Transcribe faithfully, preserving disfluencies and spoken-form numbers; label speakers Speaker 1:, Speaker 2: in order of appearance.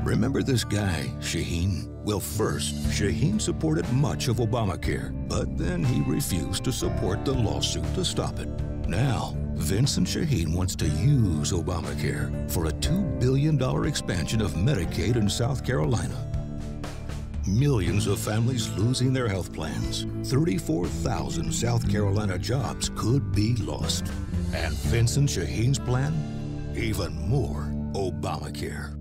Speaker 1: Remember this guy, Sheheen? Well, first, Sheheen supported much of Obamacare, but then he refused to support the lawsuit to stop it. Now, Vincent Sheheen wants to use Obamacare for a two billion dollars expansion of Medicaid in South Carolina. Millions of families losing their health plans. thirty-four thousand South Carolina jobs could be lost. And Vincent Sheheen's plan? Even more Obamacare.